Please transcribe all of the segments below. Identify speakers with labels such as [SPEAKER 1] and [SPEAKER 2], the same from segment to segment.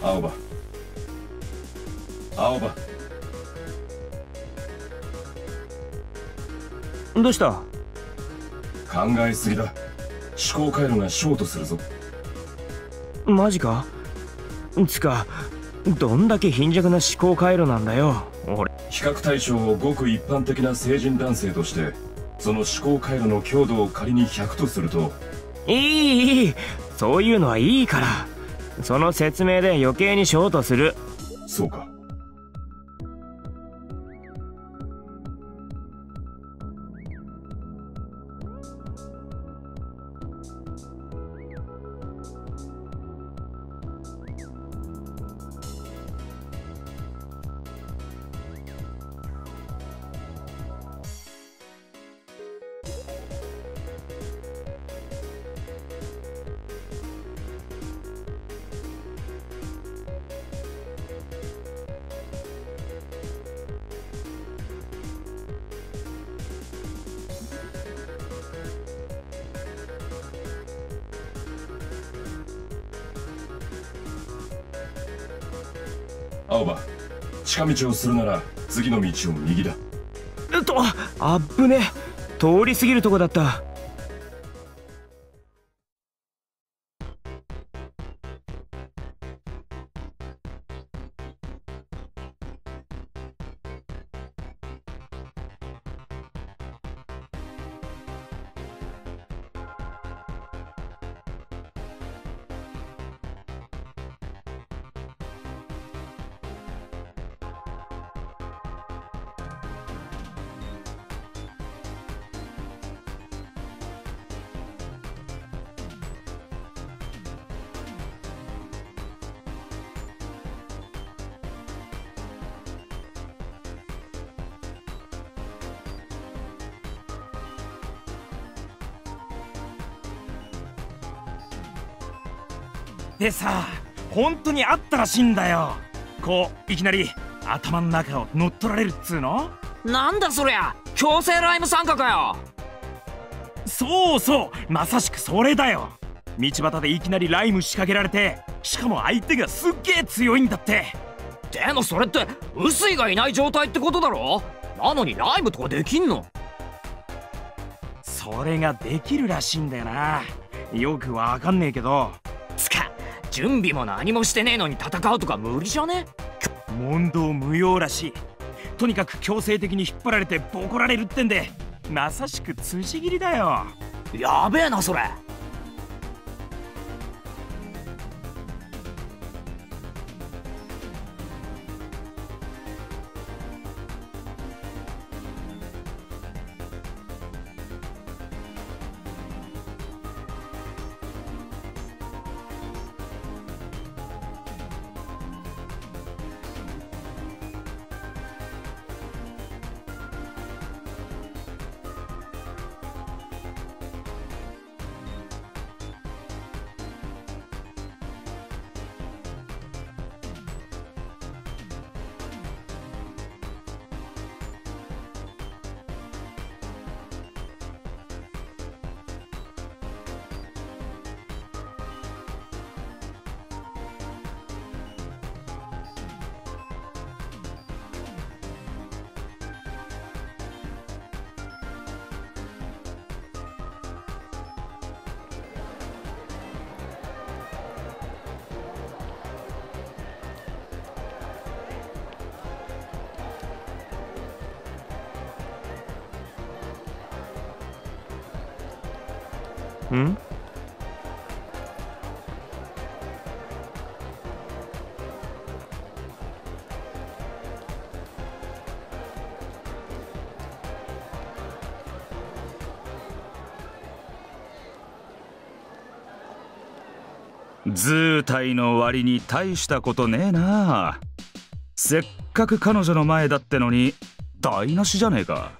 [SPEAKER 1] 青葉、青葉。
[SPEAKER 2] どうした？
[SPEAKER 1] 考えすぎだ。思考回路がショートするぞ。
[SPEAKER 2] マジか？つか、どんだけ貧弱な思考回路なんだよ、俺。
[SPEAKER 1] 比較対象をごく一般的な成人男性として、その思考回路の強度を仮に100とすると。
[SPEAKER 2] いい、そういうのはいいから。その説明で余計にショートする。
[SPEAKER 1] そうか。青葉、近道をするなら次の道を右だ。
[SPEAKER 2] あっぶね、通り過ぎるとこだった。
[SPEAKER 3] でさ、本当にあったらしいんだよ。こういきなり頭の中を乗っ取られるっつうの。
[SPEAKER 4] なんだそりゃ、強制ライム参加かよ。
[SPEAKER 3] そうそう、まさしくそれだよ。道端でいきなりライム仕掛けられて、しかも相手がすっげえ強いんだって。
[SPEAKER 4] でもそれって臼井がいない状態ってことだろ。なのにライムとかできんの？
[SPEAKER 3] それができるらしいんだよな。よくわかんねえけど。
[SPEAKER 4] つか、準備も何もしてねえのに戦うとか無理じゃね？
[SPEAKER 3] 問答無用らしい。とにかく強制的に引っ張られてボコられるってんで、まさしく辻斬りだよ。
[SPEAKER 4] やべえなそれ。
[SPEAKER 2] ん？
[SPEAKER 5] 図体の割に大したことねえな。せっかく彼女の前だってのに台無しじゃねえか。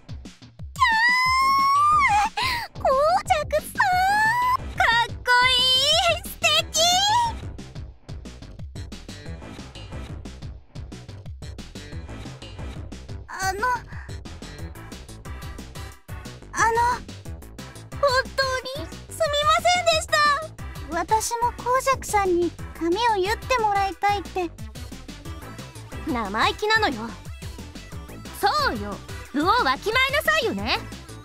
[SPEAKER 6] 私も公爵さんに髪を結ってもらいたいって生意気なのよ。
[SPEAKER 7] そうよ、部をわきまえなさいよね。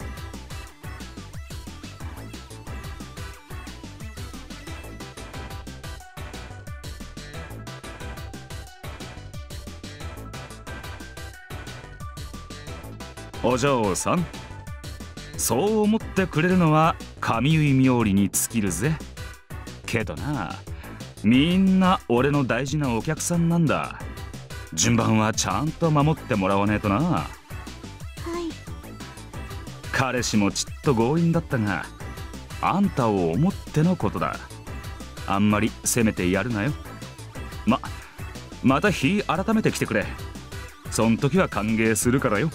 [SPEAKER 5] お嬢さん、そう思ってくれるのは髪結い冥利に尽きるぜ。けどな、みんな俺の大事なお客さんなんだ。順番はちゃんと守ってもらわねえとな。
[SPEAKER 6] はい。
[SPEAKER 5] 彼氏もちっと強引だったが、あんたを思ってのことだ。あんまり責めてやるなよ。また日改めて来てくれ。そん時は歓迎するからよ。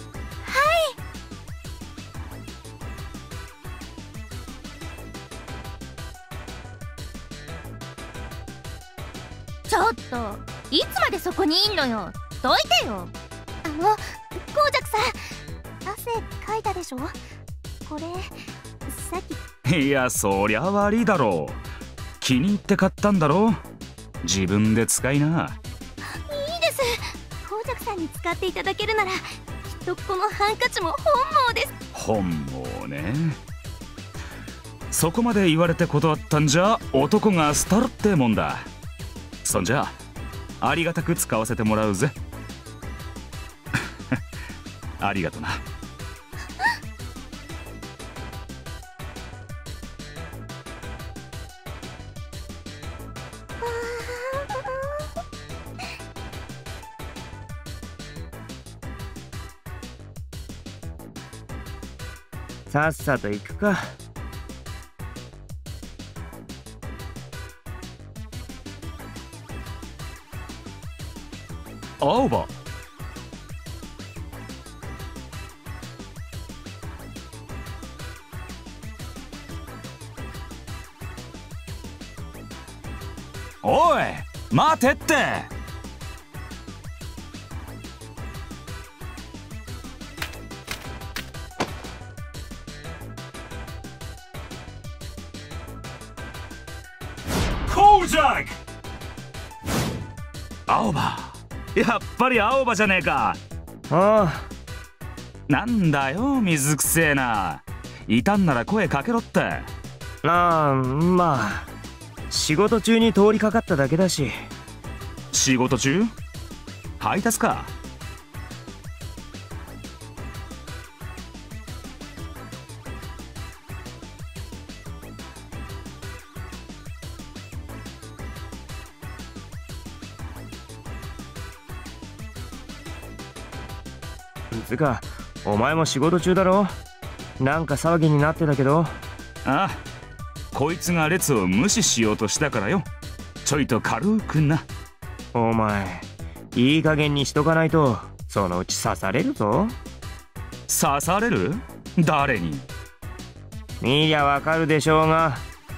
[SPEAKER 7] ちょっと、いつまでそこにいんのよ。どいてよ。
[SPEAKER 6] ゴージャクさん、汗かいたでしょ。これさっき。
[SPEAKER 5] いや、そりゃ悪いだろう。気に入って買ったんだろう。自分で使いな。
[SPEAKER 6] いいです。ゴージャクさんに使っていただけるなら、きっとこのハンカチも本望です。
[SPEAKER 5] 本望ね。そこまで言われて断ったんじゃ男が廃るってもんだ。そんじゃありがたく使わせてもらうぜ。ありがとな。
[SPEAKER 2] さっさと行くか。
[SPEAKER 5] 青葉、おい待てって。
[SPEAKER 3] コージャック。
[SPEAKER 5] 青葉、やっぱり青葉じゃねえか。
[SPEAKER 2] ああ。
[SPEAKER 5] なんだよ水くせえな。いたんなら声かけろって。
[SPEAKER 2] ああ、まあ仕事中に通りかかっただけだし。
[SPEAKER 5] 仕事中？配達か？
[SPEAKER 2] つか、お前も仕事中だろ。なんか騒ぎになってたけど。
[SPEAKER 5] ああ、こいつが列を無視しようとしたからよ。ちょいと軽くな。
[SPEAKER 2] お前いい加減にしとかないとそのうち刺されるぞ。
[SPEAKER 5] 刺される？誰に？
[SPEAKER 2] 見りゃわかるでしょうが。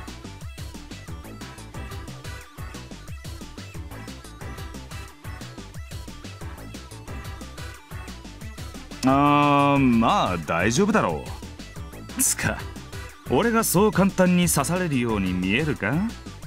[SPEAKER 5] まあ大丈夫だろう。つか、俺がそう簡単に刺されるように見えるか？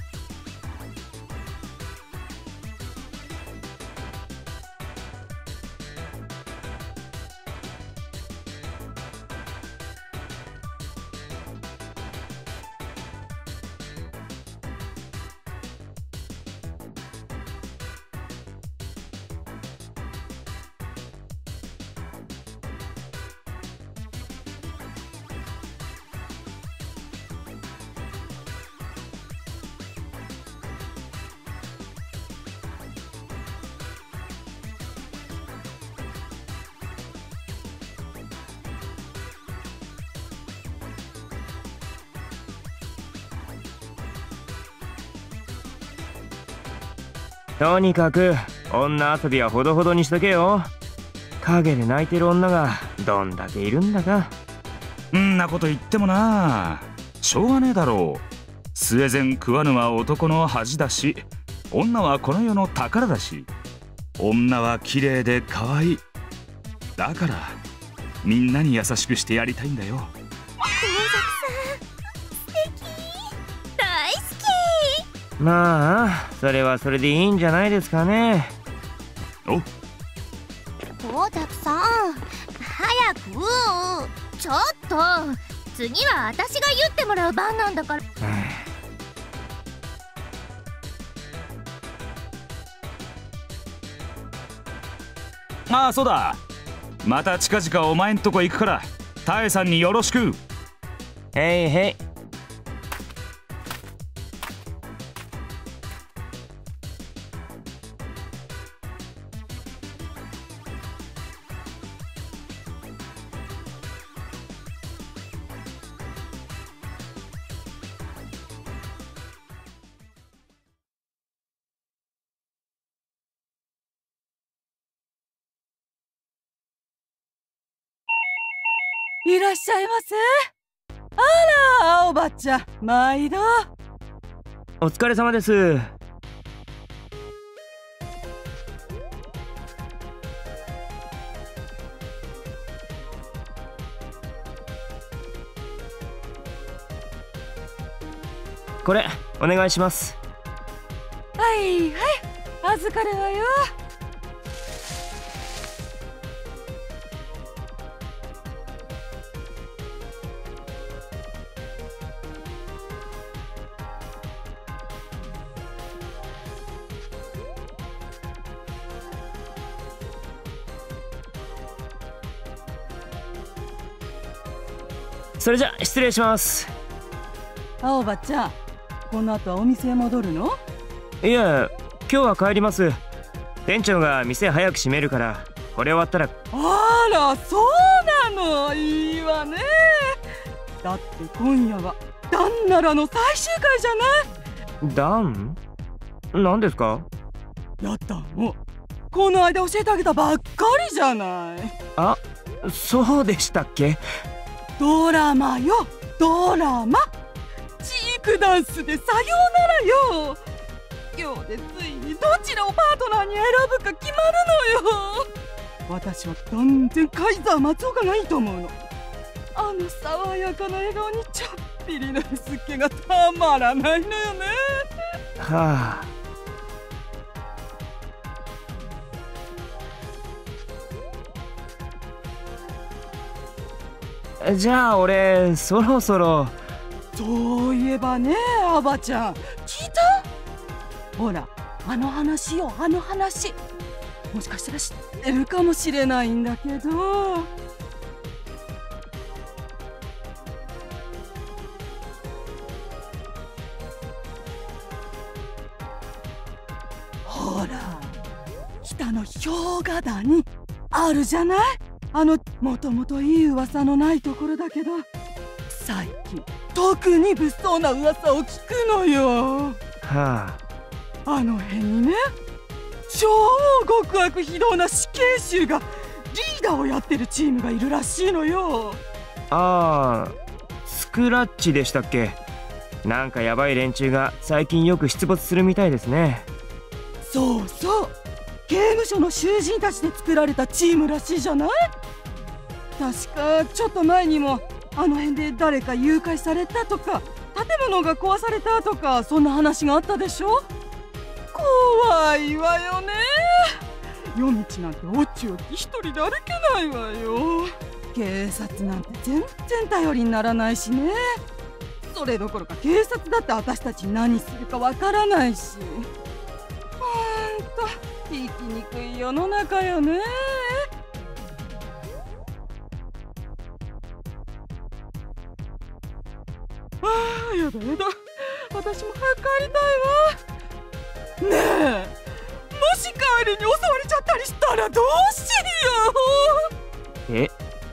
[SPEAKER 2] とにかく女遊びはほどほどにしとけよ。陰で泣いてる女がどんだけいるんだか。
[SPEAKER 5] んなこと言ってもな、しょうがねえだろう。末前食わぬは男の恥だし、女はこの世の宝だし、女は綺麗で可愛い。だからみんなに優しくしてやりたいんだよ。
[SPEAKER 6] ゴージャクさん、素敵。大好き。
[SPEAKER 2] まあそれはそれでいいんじゃないですかね。
[SPEAKER 5] お、
[SPEAKER 6] ゴージャクさん、早く。
[SPEAKER 7] ちょっと次は私が言ってもらう番なんだから。
[SPEAKER 5] ああそうだ、また近々お前んとこ行くからタエさんによろしく。
[SPEAKER 2] へいへい。
[SPEAKER 8] いらっしゃいませ。あら、青葉ちゃん、毎度。
[SPEAKER 2] お疲れ様です。これお願いします。
[SPEAKER 8] はいはい、預かるわよ。
[SPEAKER 2] それじゃ失礼します。
[SPEAKER 8] 青葉ちゃん、この後はお店へ戻るの？
[SPEAKER 2] いや、今日は帰ります。店長が店早く閉めるから、これ終わったら。
[SPEAKER 8] あら、そうなの。いいわね。だって今夜はダンナラの最終回じゃない。
[SPEAKER 2] ダン？何ですか？
[SPEAKER 8] やったの。この間教えてあげたばっかりじゃない。
[SPEAKER 2] あ、そうでしたっけ？
[SPEAKER 8] ドラマよ、ドラマ。チークダンスでさようならよ。今日でついにどちらをパートナーに選ぶか決まるのよ。私は断然カイザー松岡がいいと思うの。あの爽やかな笑顔にちょっぴりの薄っ気がたまらないのよね。
[SPEAKER 2] はあ。じゃあ俺そろそろ。
[SPEAKER 8] そういえばね、アバちゃん聞いた？ほら、あの話よ、あの話。もしかしたら知ってるかもしれないんだけど。ほら、北の氷河谷あるじゃない。もともといい噂のないところだけど、最近特に物騒な噂を聞くのよ。
[SPEAKER 2] はあ。
[SPEAKER 8] あの辺にね、超極悪非道な死刑囚がリーダーをやってるチームがいるらしいのよ。
[SPEAKER 2] ああ、スクラッチでしたっけ？なんかヤバい連中が最近よく出没するみたいですね。
[SPEAKER 8] そうそう、刑務所の囚人たちで作られたチームらしいじゃない。確かちょっと前にもあの辺で誰か誘拐されたとか、建物が壊されたとか、そんな話があったでしょ。怖いわよね。夜道なんておちおち一人で歩けないわよ。警察なんて全然頼りにならないしね。それどころか警察だって私たちに何するかわからないし。ほんと生きにくい世の中よね。ああ、やだやだ、私も早く帰りたいわ。ねえ、もし帰りに襲われちゃったりしたらどうしよう。
[SPEAKER 2] え？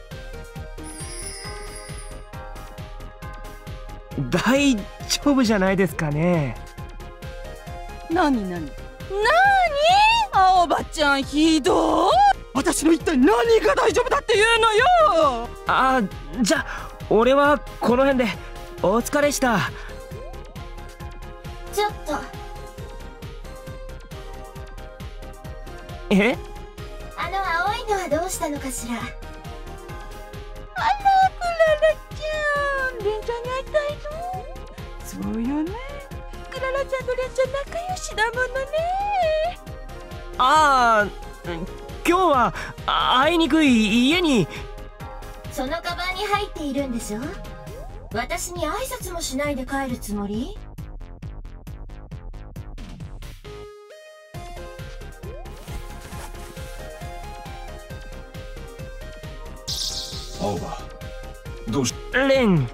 [SPEAKER 2] 大丈夫じゃないですかね。
[SPEAKER 8] なになに青葉ちゃん、ひどい。私の一体何が大丈夫だっていうのよ。
[SPEAKER 2] あ、じゃあ俺はこの辺で。お疲れした。
[SPEAKER 6] ちょっと。
[SPEAKER 2] え？
[SPEAKER 6] あの青いのはどうしたのかしら。
[SPEAKER 8] あら、クララちゃん、レンちゃんに会いたいの？そうよね。クラララちゃんとレンちゃん仲良しだものね。
[SPEAKER 2] ああ、今日はあいにくい家に。
[SPEAKER 9] そのカバンに入っているんでしょ。私に挨拶もしないで帰るつもり？
[SPEAKER 1] 青葉、どうし
[SPEAKER 2] レン、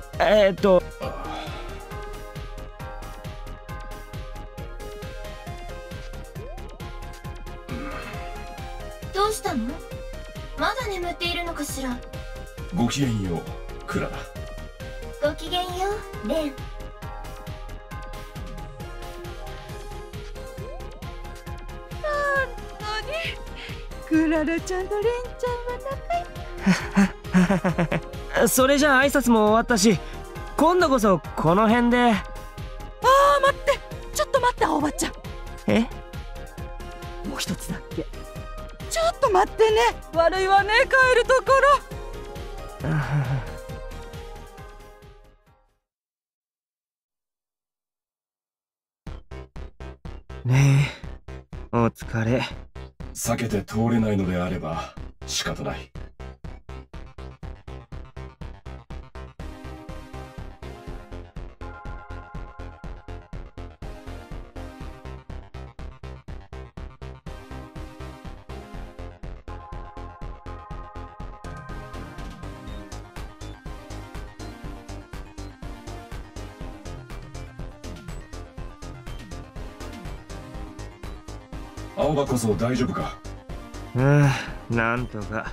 [SPEAKER 9] どうしたの？まだ眠っているのかしら。
[SPEAKER 1] ごきげんよう、クララ。
[SPEAKER 9] ごきげんよう、レン。
[SPEAKER 8] クララちゃんとレンちゃんは仲良し。
[SPEAKER 2] それじゃあ挨拶も終わったし、今度こそこの辺で。
[SPEAKER 8] 待って、ちょっと待って、おばちゃん。
[SPEAKER 2] え？
[SPEAKER 8] もう一つだけ。ちょっと待ってね。悪いわね、帰るところ。
[SPEAKER 2] ねえ、お疲れ。
[SPEAKER 1] 避けて通れないのであれば仕方ない。青葉こそ大丈夫か？
[SPEAKER 2] なんとか。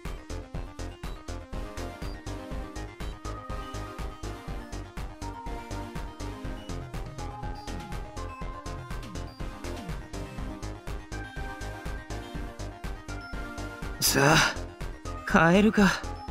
[SPEAKER 2] さあ、帰るか。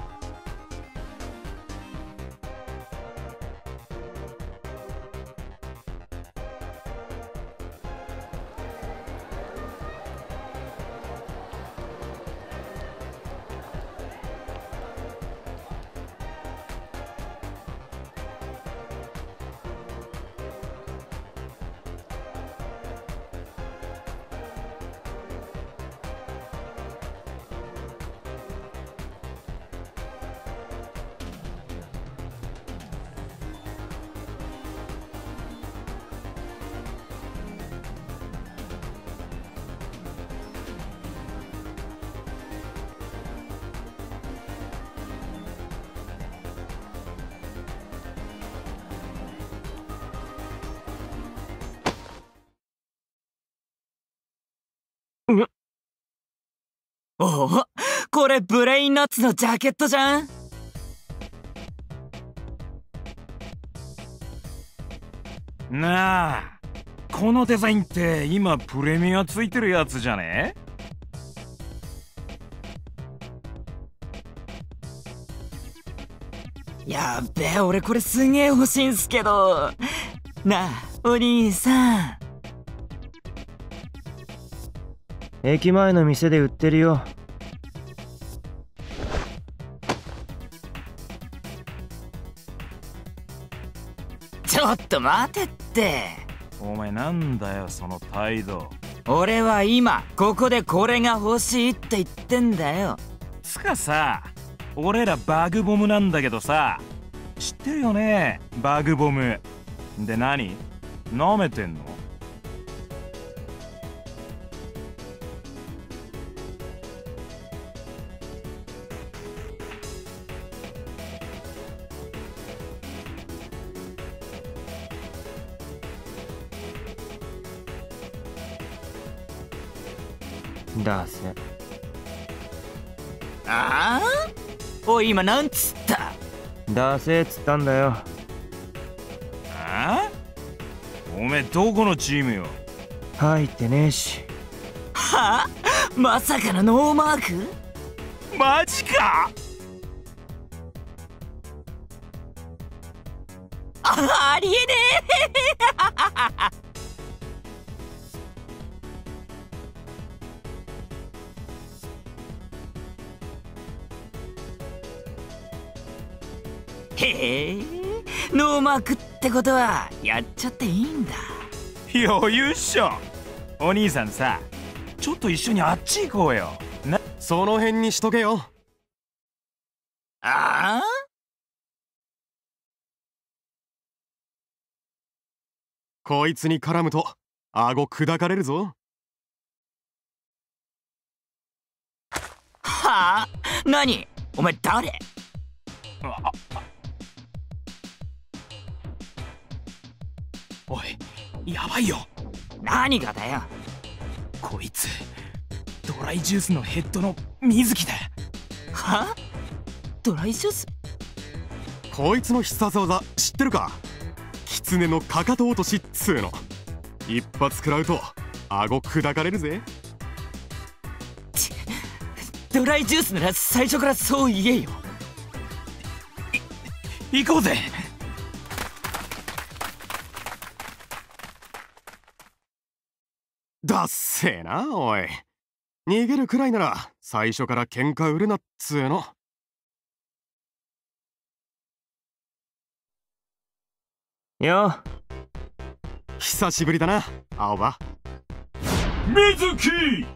[SPEAKER 4] おお、これブレインナッツのジャケットじゃん。
[SPEAKER 3] なあ、このデザインって今プレミアついてるやつじゃね？
[SPEAKER 4] やっべえ、俺これすげえ欲しいんすけど。なあ、お兄さん。
[SPEAKER 2] 駅前の店で売ってるよ。
[SPEAKER 4] ちょっと待てって。
[SPEAKER 3] お前なんだよその態度。
[SPEAKER 4] 俺は今ここでこれが欲しいって言ってんだよ。
[SPEAKER 3] つかさ、俺らバグボムなんだけどさ、知ってるよね、バグボム。で何？舐めてんの？
[SPEAKER 2] だせ。
[SPEAKER 4] ああ？おい、今なんつった？
[SPEAKER 2] だせっつったんだよ。
[SPEAKER 3] ああ？おめえどこのチームよ？
[SPEAKER 2] 入ってねえし。
[SPEAKER 4] はあ？まさかのノーマーク？
[SPEAKER 3] マジか？
[SPEAKER 4] ありえねえへえ、 ノーマークってことはやっちゃっていいんだ。
[SPEAKER 3] 余裕っしょ。お兄さんさ、ちょっと一緒にあっち行こうよ。
[SPEAKER 10] その辺にしとけよ。
[SPEAKER 4] ああ、
[SPEAKER 10] こいつに絡むと顎砕かれるぞ。
[SPEAKER 4] はあ、何お前誰？
[SPEAKER 3] おい、やばいよ。
[SPEAKER 4] 何がだよ。
[SPEAKER 3] こいつドライジュースのヘッドの水木だ。
[SPEAKER 4] は？ドライジュース？
[SPEAKER 10] こいつの必殺技知ってるか？狐のかかと落としっつうの。一発食らうと顎砕かれるぜ。
[SPEAKER 4] ドライジュースなら最初からそう言えよ。
[SPEAKER 3] 行こうぜ。
[SPEAKER 10] だっせーな、おい。逃げるくらいなら最初から喧嘩売るなっつうの。
[SPEAKER 2] よ。
[SPEAKER 10] 久しぶりだな、青葉。
[SPEAKER 1] 水木！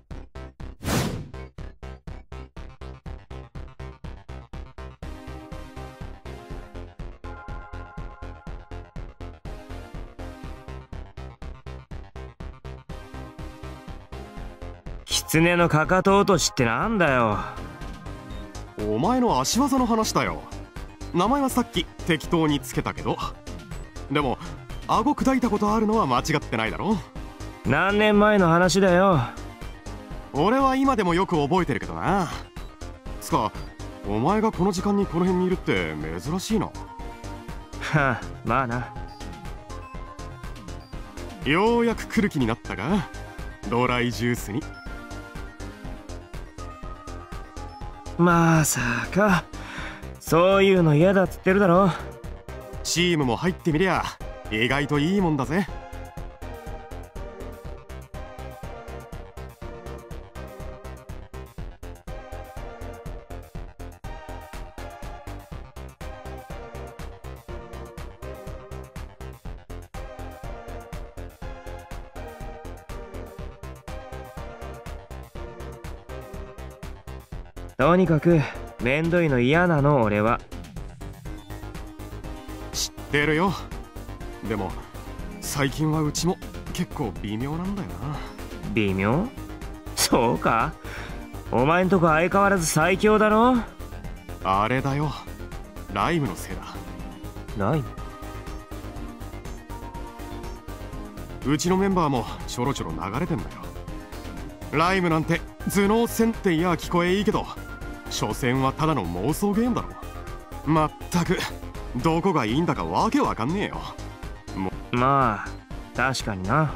[SPEAKER 2] 狐のかかと落としってなんだよ。
[SPEAKER 10] お前の足技の話だよ。名前はさっき適当につけたけど、でも顎砕いたことあるのは間違ってないだろ。
[SPEAKER 2] 何年前の話だよ。
[SPEAKER 10] 俺は今でもよく覚えてるけどな。つかお前がこの時間にこの辺にいるって珍しいな。
[SPEAKER 2] はあ、まあな。
[SPEAKER 10] ようやく来る気になったが、ドライジュースに。
[SPEAKER 2] まさかそういうの嫌だっつってるだろ。
[SPEAKER 10] チームも入ってみりゃ意外といいもんだぜ。
[SPEAKER 2] とにかくめんどいの嫌なの俺は。
[SPEAKER 10] 知ってるよ。でも最近はうちも結構微妙なんだよな。
[SPEAKER 2] 微妙？そうか。お前んとこ相変わらず最強だろ。
[SPEAKER 10] あれだよ、ライムのせいだ。
[SPEAKER 2] ライム？
[SPEAKER 10] うちのメンバーもちょろちょろ流れてんだよ。ライムなんて頭脳戦っていや聞こえいいけど、所詮はただの妄想ゲームだろ。まったくどこがいいんだかわけわかんねえよ。
[SPEAKER 2] まあ確かにな。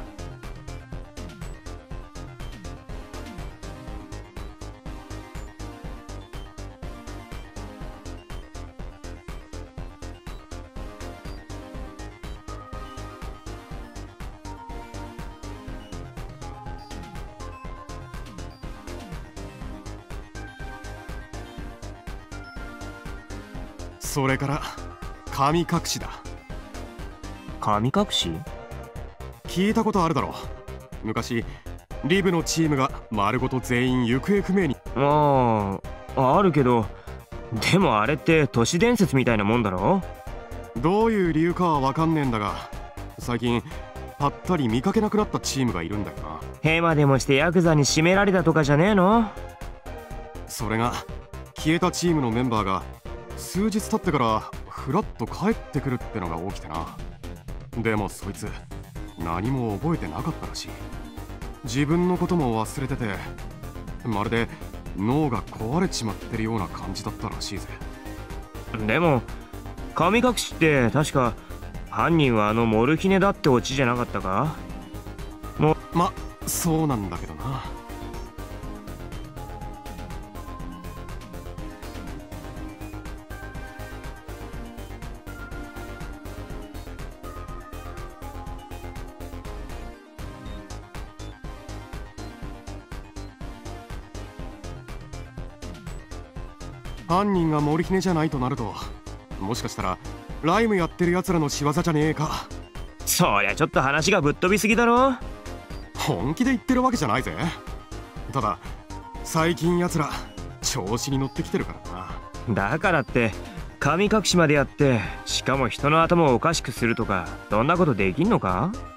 [SPEAKER 10] それから神隠しだ。
[SPEAKER 2] 神隠し？
[SPEAKER 10] 聞いたことあるだろ。昔リブのチームが丸ごと全員行方不明に。
[SPEAKER 2] あるけど、でもあれって都市伝説みたいなもんだろ。
[SPEAKER 10] どういう理由かは分かんねえんだが、最近ぱったり見かけなくなったチームがいるんだよな。
[SPEAKER 2] ヘマでもしてヤクザに締められたとかじゃねえの？
[SPEAKER 10] それが消えたチームのメンバーが数日経ってからフラッと帰ってくるってのが起きてな。でもそいつ何も覚えてなかったらしい。自分のことも忘れてて、まるで脳が壊れちまってるような感じだったらしいぜ。
[SPEAKER 2] でも神隠しって確か犯人はあのモルヒネだってオチじゃなかったか？
[SPEAKER 10] ま、そうなんだけどな。犯人がモルヒネじゃないとなると、もしかしたらライムやってる奴らの仕業じゃねえか。
[SPEAKER 2] そりゃちょっと話がぶっ飛びすぎだろ。
[SPEAKER 10] 本気で言ってるわけじゃないぜ。ただ最近奴ら調子に乗ってきてるからな。
[SPEAKER 2] だからって神隠しまでやって、しかも人の頭をおかしくするとか、そんなことできんのか？